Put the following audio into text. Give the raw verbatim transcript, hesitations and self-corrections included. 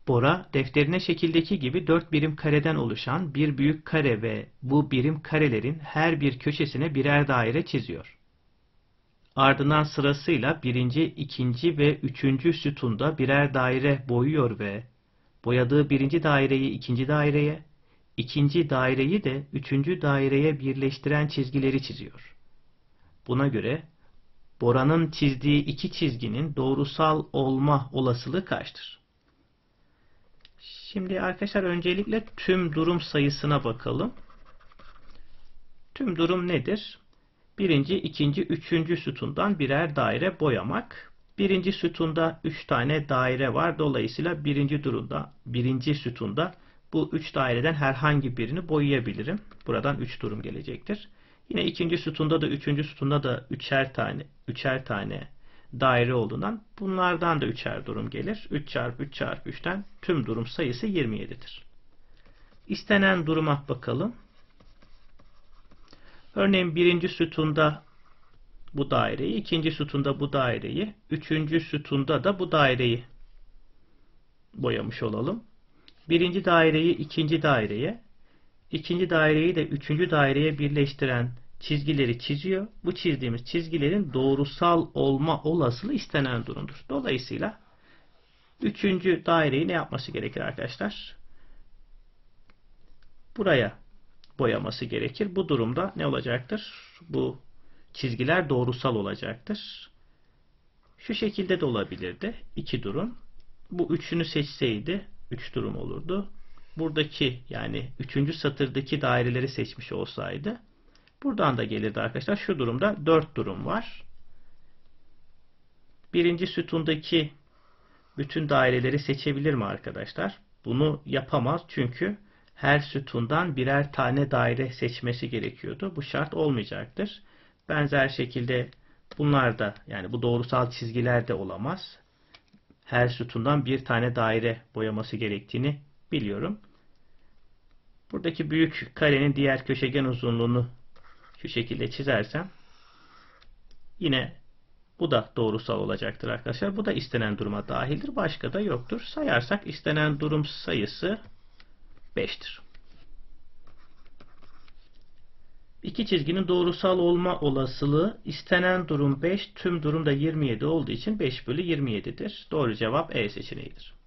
Bora, defterine şekildeki gibi dört birim kareden oluşan bir büyük kare ve bu birim karelerin her bir köşesine birer daire çiziyor. Ardından sırasıyla birinci, ikinci ve üçüncü sütunda birer daire boyuyor ve boyadığı birinci daireyi ikinci daireye, ikinci daireyi de üçüncü daireye birleştiren çizgileri çiziyor. Buna göre Bora'nın çizdiği iki çizginin doğrusal olma olasılığı kaçtır? Şimdi arkadaşlar öncelikle tüm durum sayısına bakalım. Tüm durum nedir? Birinci, ikinci, üçüncü sütundan birer daire boyamak. Birinci sütunda üç tane daire var. Dolayısıyla birinci durumda, birinci sütunda bu üç daireden herhangi birini boyayabilirim. Buradan üç durum gelecektir. Yine ikinci sütunda da üçüncü sütunda da üçer tane, üçer tane daire olduğundan bunlardan da üçer durum gelir. üç çarpı üç çarpı üçten tüm durum sayısı yirmi yedidir. İstenen duruma bakalım. Örneğin birinci sütunda bu daireyi, ikinci sütunda bu daireyi, üçüncü sütunda da bu daireyi boyamış olalım. Birinci daireyi ikinci daireye, ikinci daireyi de üçüncü daireye birleştiren çizgileri çiziyor. Bu çizdiğimiz çizgilerin doğrusal olma olasılığı istenen durumdur. Dolayısıyla üçüncü daireyi ne yapması gerekir arkadaşlar? Buraya boyaması gerekir. Bu durumda ne olacaktır? Bu çizgiler doğrusal olacaktır. Şu şekilde de olabilirdi. İki durum. Bu üçünü seçseydi üç durum olurdu. Buradaki yani üçüncü satırdaki daireleri seçmiş olsaydı buradan da gelirdi arkadaşlar. Şu durumda dört durum var. Birinci sütundaki bütün daireleri seçebilir mi arkadaşlar? Bunu yapamaz çünkü her sütundan birer tane daire seçmesi gerekiyordu. Bu şart olmayacaktır. Benzer şekilde bunlar da yani bu doğrusal çizgiler de olamaz. Her sütundan bir tane daire boyaması gerektiğini biliyorum. Buradaki büyük karenin diğer köşegen uzunluğunu şu şekilde çizersem yine bu da doğrusal olacaktır arkadaşlar. Bu da istenen duruma dahildir. Başka da yoktur. Sayarsak istenen durum sayısı beştir. İki çizginin doğrusal olma olasılığı istenen durum beş, tüm durum da yirmi yedi olduğu için beş bölü yirmi yedidir. Doğru cevap E seçeneğidir.